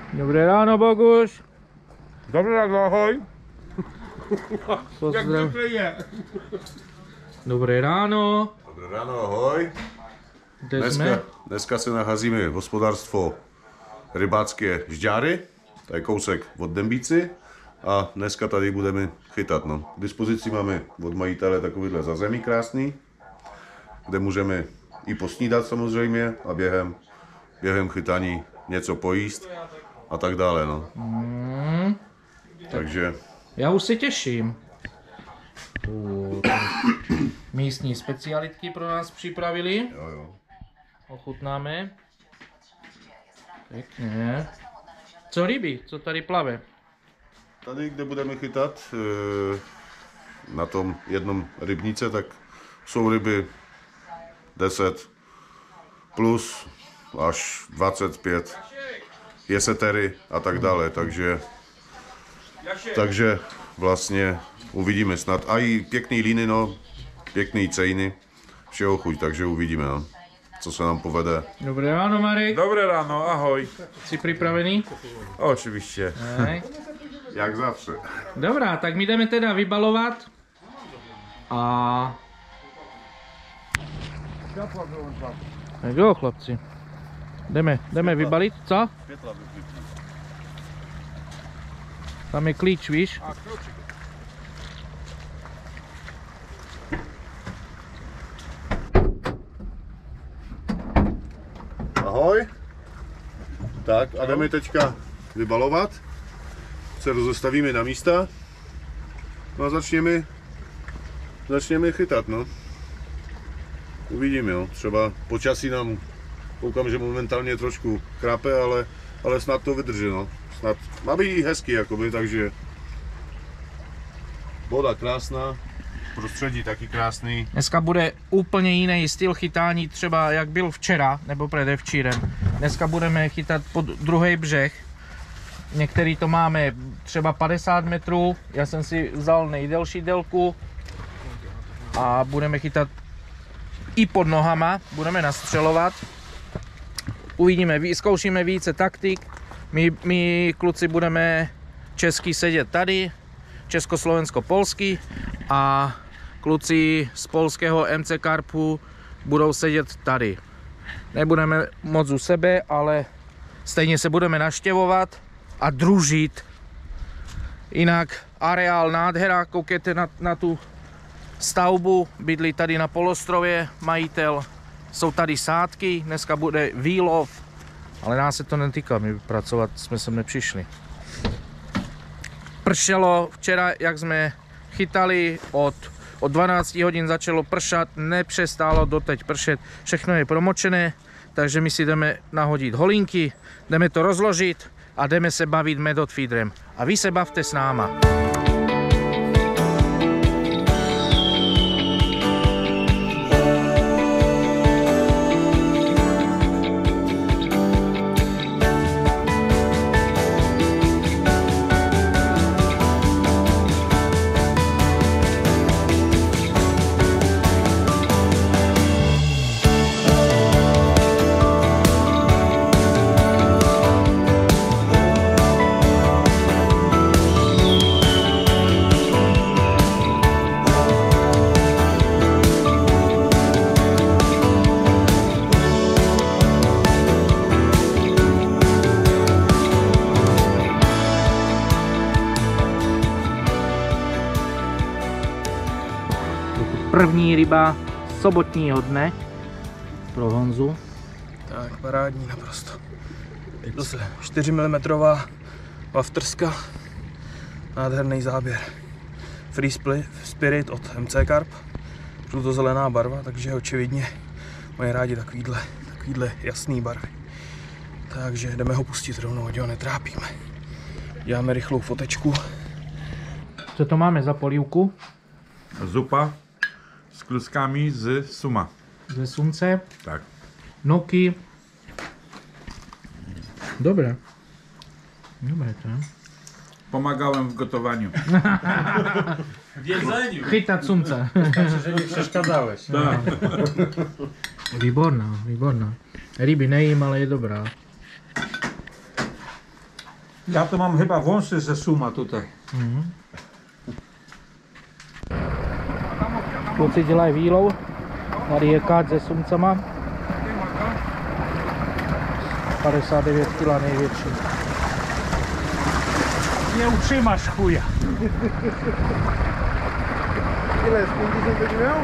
Dobré ráno, Boguš. Dobré ráno, ahoj. Pozdrav. Dobré ráno. Dobré ráno, ahoj. Kde jsme? Dneska se nacházíme v hospodářstvu rybácké Žďáry, to je kousek od Dembíci a dneska tady budeme chytat. No. K dispozici máme od majitele takovýhle zázemí krásný, kde můžeme i posnídat samozřejmě a během chytání něco pojíst a tak dále. No. Takže... Já už se těším. Místní specialitky pro nás připravili. Jo. Ochutnáme. Pěkně. Co ryby? Co tady plave? Tady, kde budeme chytat, na tom jednom rybníce, tak jsou ryby 10 plus až 25 jesetery a tak dále, takže vlastně uvidíme snad. A i pěkný líny, no, pěkný cejny, všeho chuť, takže uvidíme, no, co se nám povede. Dobré ráno, Marek. Dobré ráno, ahoj. Jsi připravený? Oczywiście. Hej. Jak zavše. Dobrá, tak my jdeme teda vybalovat. A... Tak jo, chlapci. Jdeme vybalit, co? Tam je klíč, víš? Ahoj. Tak a jdeme teďka vybalovat. Se rozestavíme na místa. No a začněme chytat, no. Uvidíme, jo. Třeba počasí nám, koukám, že momentálně trošku chrápe, ale snad to vydrží, no. Snad má být i hezký, jakoby, takže voda krásná, prostředí taky krásný. Dneska bude úplně jiný styl chytání, třeba jak byl včera, nebo předevčírem. Dneska budeme chytat pod druhý břeh. Některý to máme třeba 50 metrů, já jsem si vzal nejdelší délku a budeme chytat i pod nohama, budeme nastřelovat. Uvidíme, vyzkoušíme více taktik. My kluci budeme česky sedět tady, československo-polský a kluci z polského MC Karpu budou sedět tady. Nebudeme moc u sebe, ale stejně se budeme navštěvovat a družit. Jinak areál nádhera, koukejte na tu stavbu, bydlí tady na polostrově majitel, jsou tady sádky, dneska bude výlov, ale nás se to netýká, my pracovat jsme sem nepřišli. Pršelo včera, jak jsme chytali, od 12 hodin začalo pršat, nepřestálo doteď pršet, všechno je promočené, takže my si jdeme nahodit holinky, jdeme to rozložit a jdeme se bavit medotfeederem. A vy se bavte s náma. První ryba sobotního dne pro Honzu. Tak, parádní naprosto. Zase 4 mm wafterska, nádherný záběr. Free Spirit od MC Carp, žlutozelená barva, takže očividně mají rádi takovýhle jasný barvy. Takže jdeme ho pustit rovnou, ať ho netrápíme. Děláme rychlou fotečku. Co to máme za polívku? Zupa s kluskami z suma. Ze slunce. Tak. Noky. Dobré. Dobré to je. Pomagałem w gotowaniu. W jedzeniu. Chytat slunce. Znaczy, że nie przeszkadzałeś. Tak. Výborná, výborná. Ryby nejím, ale je dobrá. Ja to mam chyba wąsy ze Suma tutaj. Kluci dělají výlov. Tady je káč se sumcama. 59 kg největší. Nie utrzymasz chuja. Ile jest? 50 będzie miał?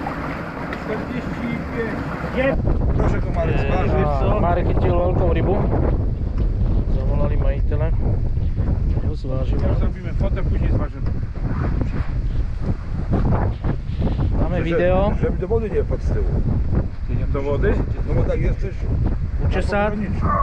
45. Proszę go Marek zważyć. Marek chytil velkou rybu. Zavolali majitele. Jo, zvážíme. Zrobimy fotę, później zważymy. Máme video. Żeby do wody nie wpadł z tyłu. Do wody? No bo tak jesteś. Učesat.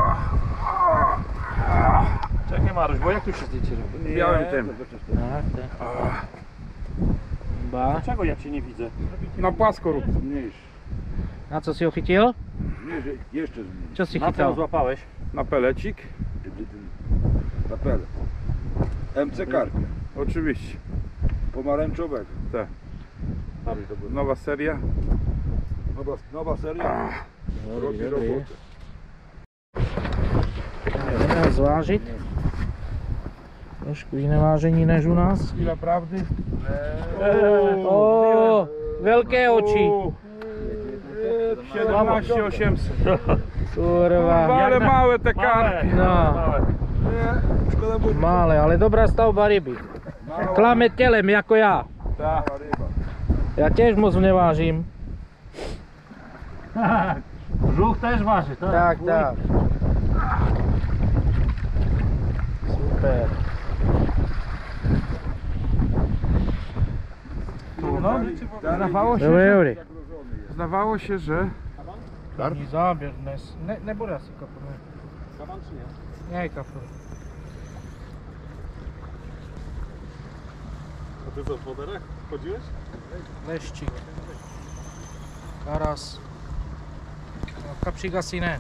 Czekaj Maruś, bo jak tu się zdjęcie robi? Białym tym. Tak, tak. Ba. Dlaczego ja cię nie widzę? Na płasko rób. Na co si ho chytil? Jeszcze zmniejsz. Co si Na co chytal? złapałeś? Na pelecik? Na pele. MC Karpia. Oczywiście. Pomarańczowego. Tak. Nowa seria. Nowa seria. Robi robotę. Jdeme ho zvážit. Trošku jiné vážení než u nás. Chwila prawdy. O, velké oči. 17 800. Kurva. Ale małe te karpie. No, Szkoda było. mále, ale dobrá stavba ryby. Klame tělem jako já. Tak. Já těž moc nevážím. Brzuch też waży, tak? Tak, tak. Super. No, zdawało się, Dobrý, że, dobrý. zdawało się, że Ní záběr dnes. Nebude asi kapr, ne? Ne, kapr. A ty co, w foderach chodziłeś? Leščík. Karas. No, kapřík asi ne.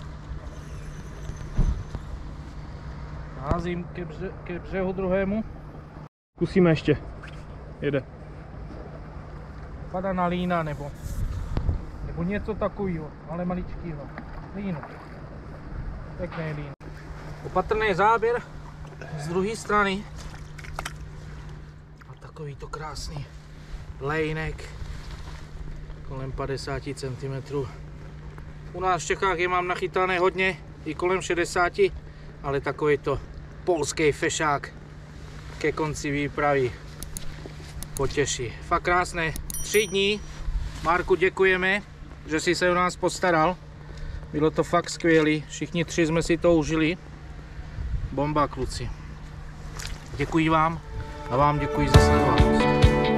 Házím ke břehu druhému. Kusíme ještě. Jede. Padá na lína nebo něco takového, ale maličkýho. Línu. Pěkný lín. Opatrný záběr z druhé strany. A takový to krásný lejnek kolem 50 cm. U nás v Čechách je mám nachytané hodně, i kolem 60, ale takový to polský fešák ke konci výpravy potěší. Fakt krásné 3 dní. Marku, děkujeme, že jsi se o nás postaral. Bylo to fakt skvělé, všichni 3 jsme si to užili. Bomba, kluci. Děkuji vám a vám děkuji za sledovanost.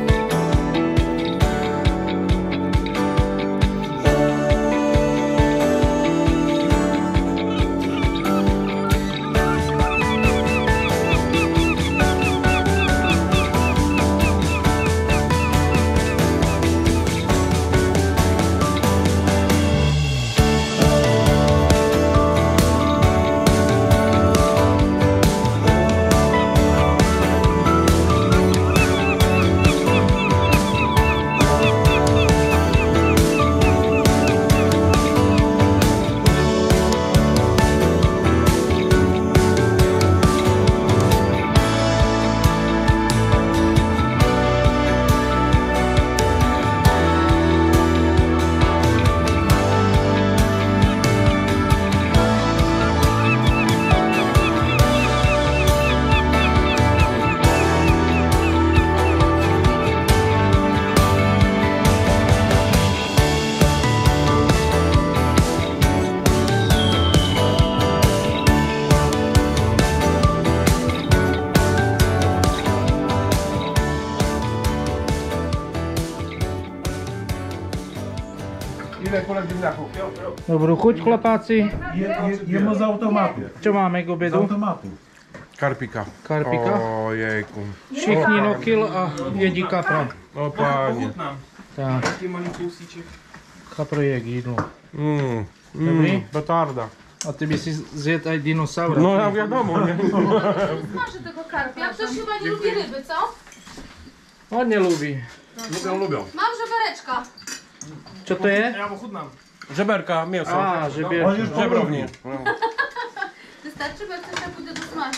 Dobrou chuť, chlapáci. Jemu z automatu. Co máme k Z obědu? automatu. karpika. Karpika. Ojejku. Všichni nokil a jedí kapra. O panie. Tak. Taký malý kousíček. Kapro je k jídlu. Mm. Dobrý? Petarda. A ty by si zjedl aj dinosaura. No ja wiadomo, nie? Smaży tego karpia. Ktoś chyba nie lubi ryby, co? On nelubi. Mam żebereczka. Co to je? Já ochutnám. Żeberka, mięso. A, žebě. On już Żebrowni. Wystarczy, bo jak coś tak pójdę dosmażać.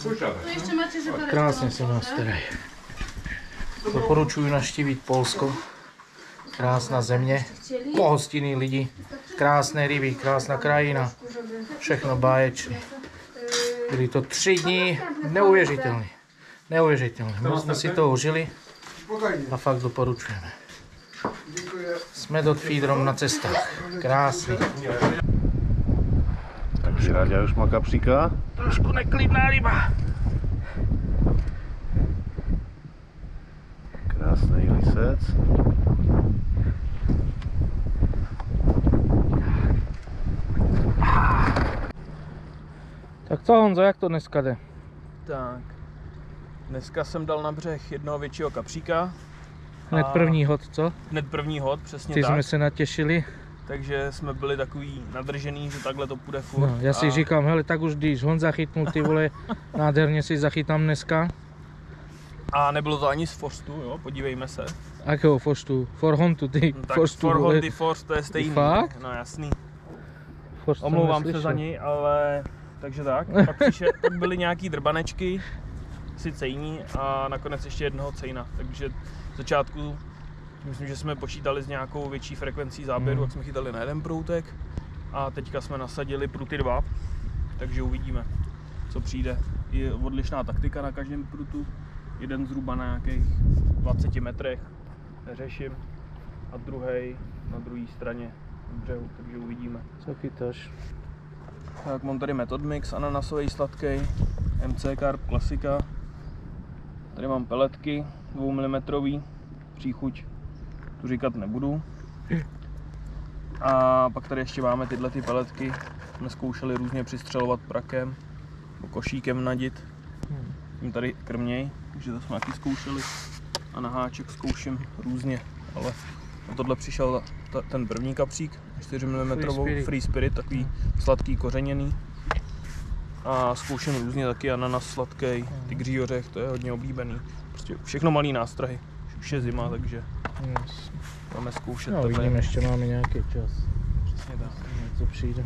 To ještě máte, že to Krásně se nás starají. Doporučuji navštívit Polsko. Krásná země, pohostinní lidi, krásné ryby, krásná krajina. Všechno báječné. Byly to 3 dny neuvěřitelné. Neuvěřitelné. My jsme si to užili a fakt doporučujeme. Jsme do Feederom na cestách. Krásný. Takže Ráďa už má kapříka. Trošku neklidná ryba. Krásný lisec. Tak co, Honzo, jak to dneska jde? Tak, dneska jsem dal na břeh jednoho většího kapříka. Hned první hod, co? Hned první hod, přesně Ty tak. jsme se natěšili. Takže jsme byli takový nadržený, že takhle to půjde furt. No, já si říkám, hele, tak už když Honza chytnul, ty vole, nádherně si zachytám dneska. A nebylo to ani z Forstu, jo, podívejme se. Akého Forstu? Forhontu, ty. No, tak Forstu, For vole. Hondy Forst, to je stejný. Fakt? No jasný. Forst jsem Omlouvám se neslyšel. za něj, ale takže tak. Pak byly nějaký drbanečky, sice jiní a nakonec ještě jednoho cejna. Takže v začátku myslím, že jsme počítali s nějakou větší frekvencí záběru, jak jsme chytali na jeden proutek. A teďka jsme nasadili pruty 2, takže uvidíme, co přijde. Je odlišná taktika na každém prutu. Jeden zhruba na nějakých 20 metrech, neřeším, a druhý na druhé straně břehu, takže uvidíme. Co chytáš? Tak mám tady Method Mix, ananasový sladký, MC Carp klasika. Tady mám peletky 2 mm, příchuť, tu říkat nebudu. A pak tady ještě máme tyhle ty peletky, jsme zkoušeli různě přistřelovat prakem, nebo košíkem nadit. Tím tady krměj, takže to jsme taky zkoušeli. A na háček zkouším různě, ale na tohle přišel ten první kapřík, 4 mm Free Spirit, takový sladký kořeněný. A zkouším různě taky ananas sladký, tygří ořech, to je hodně oblíbený. Prostě všechno malý nástrahy, už je zima, takže Yes. budeme zkoušet No, takhle. vidím, ještě máme nějaký čas. Přesně tak. Co přijde.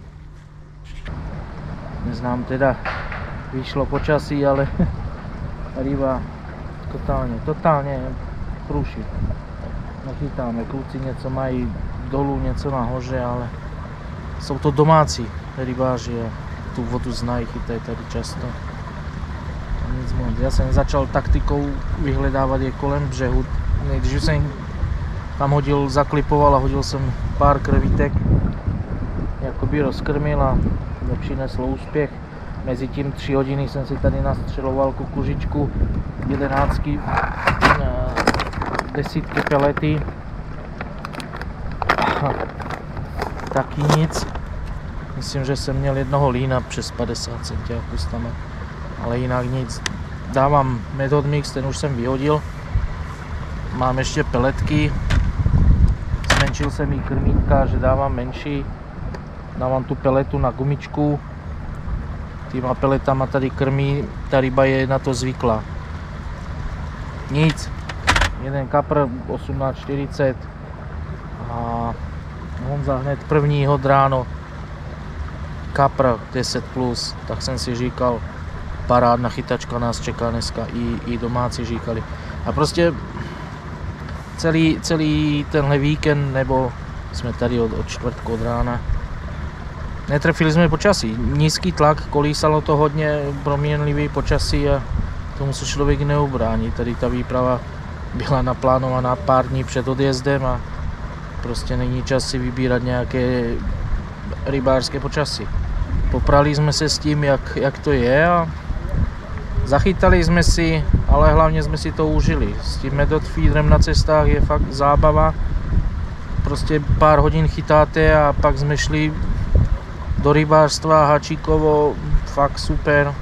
Neznám vyšlo počasí, ale ryba totálně průšit. Nachytáme, kluci něco mají dolů, něco nahoře, ale jsou to domácí rybáři a tu vodu znají, chytají tady často. A nic moc. Já jsem začal taktikou vyhledávat je kolem břehu. Nejdřív jsem tam zaklipoval a hodil jsem pár krvítek, jakoby rozkrmil a nepřineslo úspěch. Mezitím 3 hodiny jsem si tady nastřeloval kukuřičku, 11, 10 pelety. Taky nic. Myslím, že jsem měl jednoho lína přes 50 centiáků tam, ale jinak nic. Dávám Method Mix, ten už jsem vyhodil. Mám ještě peletky. Zmenšil jsem jí krmítka, že dávám menší. Dávám tu peletu na gumičku. Týma peletama tady krmí, ta ryba je na to zvyklá. Nic. Jeden kapr 18:40 a Honza hned první hod ráno. Kapr 10+, tak jsem si říkal, parádna chytačka nás čeká dneska, i domácí říkali. A prostě celý tenhle víkend, nebo jsme tady od čtvrtku od rána, netrefili jsme počasí. Nízký tlak, kolísalo to hodně, proměnlivý počasí a tomu se člověk neubrání. Tady ta výprava byla naplánovaná pár dní před odjezdem a prostě není čas si vybírat nějaké rybářské počasí. Poprali jsme se s tím, jak to je a zachytali jsme si, ale hlavně jsme si to užili. S tím Method Feederem na cestách je fakt zábava. Prostě pár hodin chytáte a pak jsme šli do rybářstva Hačíkovo, fakt super.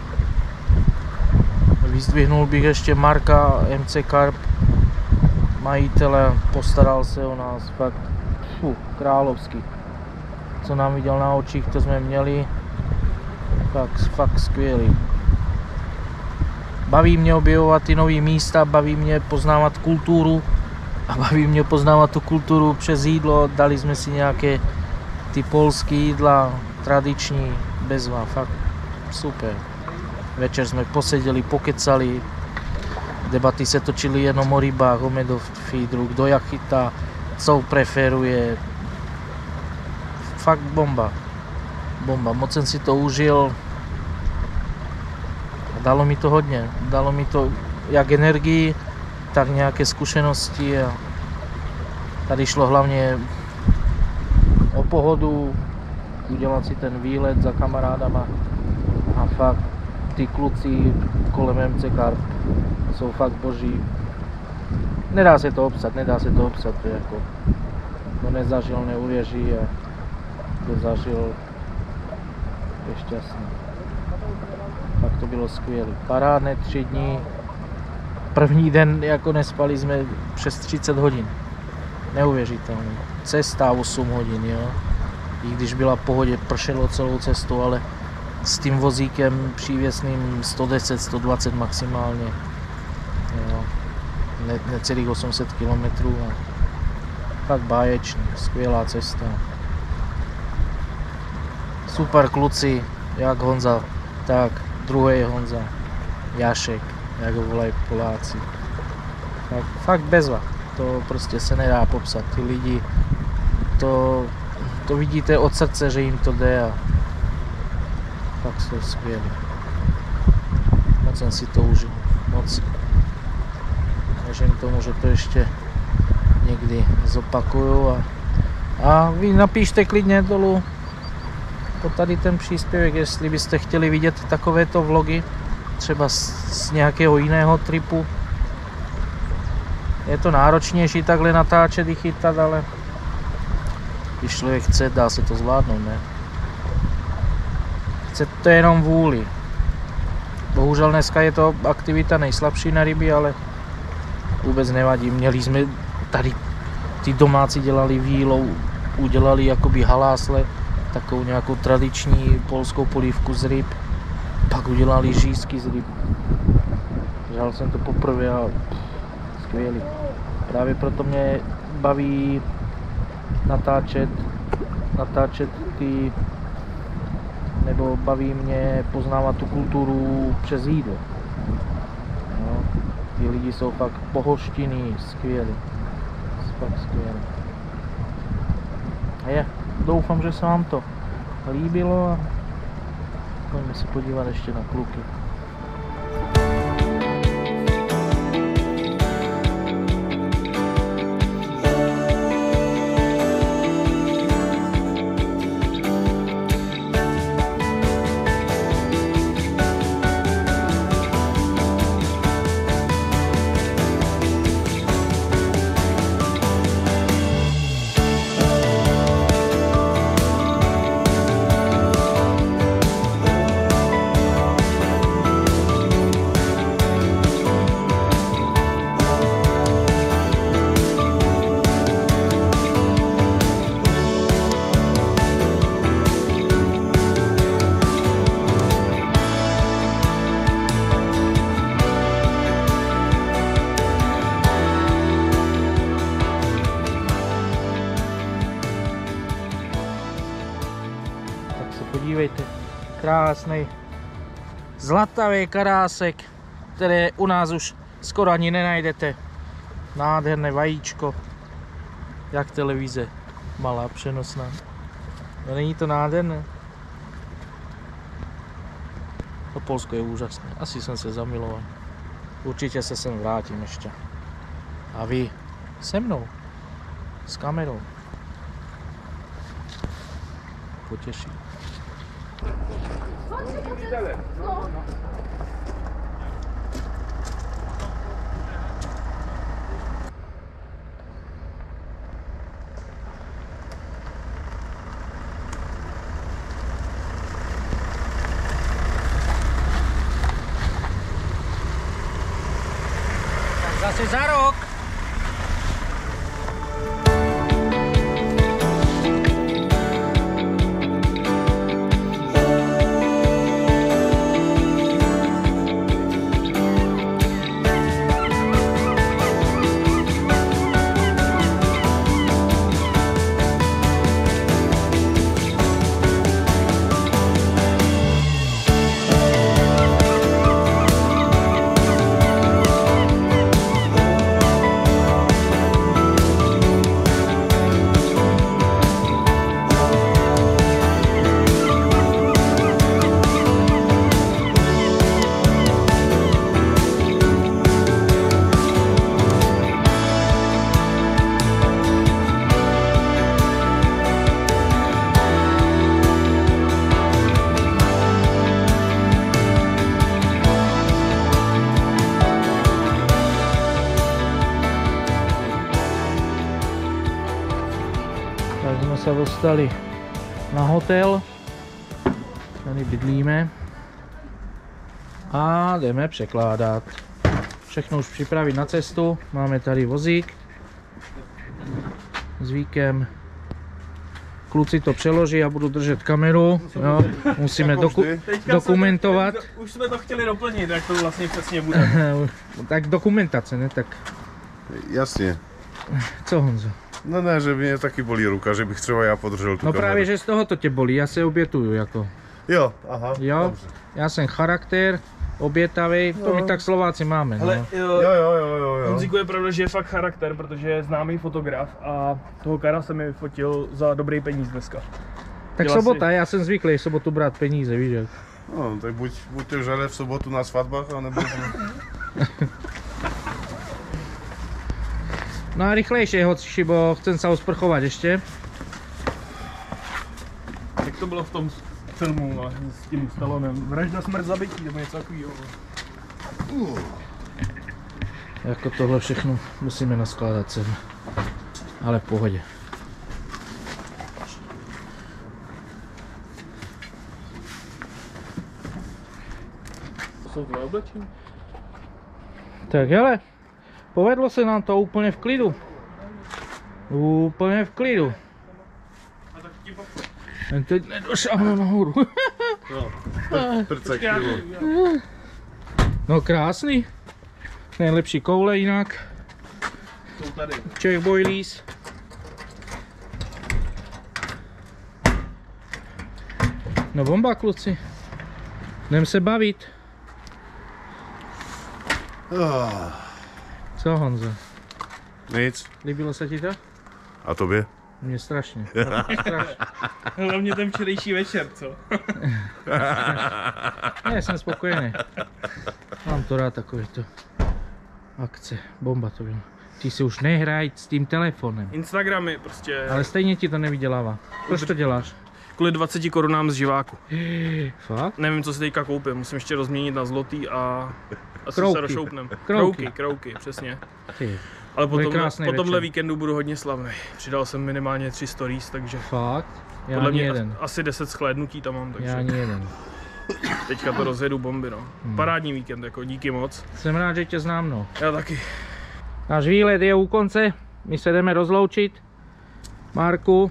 Vyzdvihnul bych ještě Marka MC Carp, majitele, postaral se o nás, fakt královský. Co nám viděl na očích, to jsme měli, fakt skvělý. Baví mě objevovat ty nové místa, baví mě poznávat kulturu a baví mě poznávat tu kulturu přes jídlo. Dali jsme si nějaké ty polské jídla, tradiční, bezva, fakt super. Večer jsme poseděli, pokecali. Debaty se točily jenom o rybách, o medofídru, kdo jak chytá, co preferuje. Fakt bomba. Bomba. Moc jsem si to užil. Dalo mi to hodně. Dalo mi to jak energii, tak nějaké zkušenosti. A tady šlo hlavně o pohodu, udělat si ten výlet za kamarádama a fakt ty kluci kolem MC Carp jsou fakt boží. Nedá se to obsat, to je jako, kdo nezažil, neuvěří a kdo zažil, je šťastný. Fakt to bylo skvělé. Parádné 3 dny. První den jako nespali jsme přes 30 hodin. Neuvěřitelné. Cesta 8 hodin, jo. I když byla v pohodě, pršelo celou cestu, ale s tím vozíkem přívěsným 110, 120 maximálně. Jo. Necelých 800 km. Tak báječný, skvělá cesta. Super kluci, jak Honza, tak druhý Honza, Jašek, jak ho volají Poláci. Fakt bezva, to prostě se nedá popsat. Ty lidi, to vidíte od srdce, že jim to jde a fakt jsou skvělí. Moc jsem si to užil, moc. Věřím tomu, že to ještě někdy zopakuju a vy napište klidně dolů pod tady ten příspěvek, jestli byste chtěli vidět takovéto vlogy, třeba z nějakého jiného tripu. Je to náročnější takhle natáčet i chytat, ale když člověk chce, dá se to zvládnout, ne? Chce to jenom vůli. Bohužel dneska je to aktivita nejslabší na ryby, ale vůbec nevadí. Měli jsme tady, ty domácí dělali vílo, udělali jakoby halásle, takovou nějakou tradiční polskou polívku z ryb, pak udělali řízky z ryb. Žal jsem to poprvé a skvělý. Právě proto mě baví natáčet ty, nebo baví mě poznávat tu kulturu přes jídlo. No, ty lidi jsou fakt pohoštění, skvělí. Fakt skvělí. A doufám, že se vám to líbilo a pojďme se podívat ještě na kluky. Podívejte, krásný zlatavý karásek, které u nás už skoro ani nenajdete. Nádherné vajíčko, jak televize, malá, přenosná. No, není to nádherné? To Polsko je úžasné, asi jsem se zamiloval. Určitě se sem vrátím ještě. A vy se mnou, s kamerou. Potěší. Zase za rok. sa dostali na hotel. Tady bydlíme. A jdeme překládat. Všechno už připravit na cestu. Máme tady vozík s víkem. Kluci to přeloží a budu držet kameru. Jo. Musíme dokumentovat. Už jsme to chtěli doplnit, jak to vlastně přesně bude. Tak dokumentace, ne? Tak Jasně. co, Honzo? No ne, že mě taky bolí ruka, že bych třeba já podržel tu No kameru. právě, že z toho to tě bolí, já se obětuju jako. Jo, aha. Jo, Dobře. já jsem charakter, obětavý, to my tak Slováci máme, no. Ale Jo. Honzíku je pravda, že je fakt charakter, protože je známý fotograf a toho Kara se mi vyfotil za dobrý peníz dneska. Tak dělá sobota, já jsem zvyklý v sobotu brát peníze, víš jak. No, tak buďte v žele v sobotu na svatbách, anebo... No a rychlejšie, hoci, bo chcem sa osprchovať ešte. Jak to bylo v tom filmu no, s tím Stallonem? Vražda, smrt, zabití nebo něco takového. Jako tohle všechno musíme naskládat sem. Ale v pohodě. Jsou tvoje oblečení? Tak hele, povedlo se nám to úplně v klidu. Úplně v klidu. A tak ti Jen teď nedošáhnu nahoru. Prcek, No krásný. Nejlepší koule jinak. jsou tady. Czech boilies. No bomba, kluci. Jdem se bavit. Co, Honzo? Nic. Líbilo se ti to? A tobě? Mně strašně. Strašně. Hlavně ten včerejší večer, co? Ne, jsem spokojený. Mám to rád takovýto akce. Bomba to bylo. Ty si už nehraj s tím telefonem. Instagramy prostě. Ale stejně ti to nevydělává. Proč to děláš? Kvůli 20 korunám z živáku. Fakt? Nevím, co si teďka koupím, musím ještě rozměnit na zlotý a asi Krouky. se rozšoupnem. Krouky. Krouky, přesně. Ty. Ale Bude po krásný tomhle večer. víkendu budu hodně slavný. Přidal jsem minimálně 3 stories, takže Fakt? Já podle ani mě jeden. asi 10 shlédnutí tam mám, Já takže ani jeden. teďka to rozjedu bomby, no. Parádní víkend, jako díky moc. Jsem rád, že tě znám, no. Já taky. Náš výlet je u konce. My se jdeme rozloučit. Marku.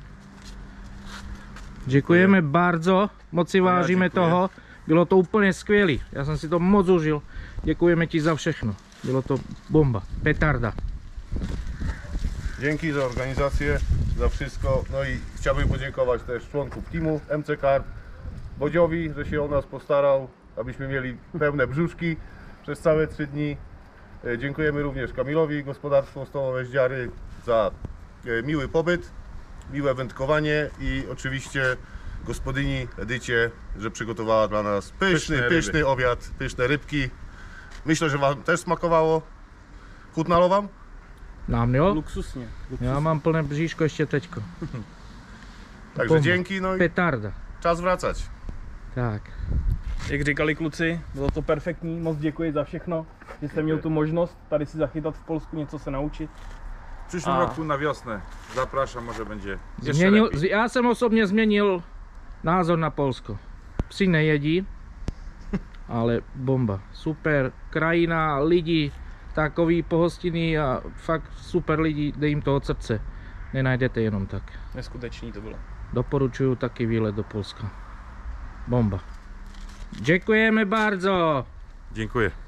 Děkujeme bardzo. Moc si vážíme toho. Bylo to úplně skvělé. Já jsem si to moc užil. Děkujeme ti za všechno. Bylo to bomba. Petarda. Dzięki za organizację, za wszystko. No i chciałbym podziękować też członków teamu MC Carp, Bodziowi, że się o nas postarał, abyśmy mieli pełne brzuszki przez całe 3 dni. Dziękujemy również Kamilowi, gospodarstwo Stołowe Zdziary za miły pobyt, miłe wędkowanie i oczywiście gospodyni Edycie, że przygotowała dla nas pyszny obiad, pyszne rybki. Myślę, że wam też smakowało. Chutnalo wam? Nám jo? Luxusně. Já mám plné bříško ještě teďko. Także Bomba. dzięki, no i Petarda. czas wracać. Tak. Jak říkali kluci, bylo to perfektní, moc děkuji za všechno, že jste měl tu možnost tady si zachytat v Polsku, něco se naučit. W przyszłym A. roku na wiosnę. Zapraszam, może będzie jeszcze Změnil, lepiej. já jsem osobně změnil názor na Polsko. Psi nejedí, ale bomba. Super krajina, lidi, takový pohostinný a fakt super lidi, dej jim to od srdce. Nenajdete jenom tak. Neskutečný to bylo. Doporučuju taky výlet do Polska. Bomba. Děkujeme bardzo. Dziękuję.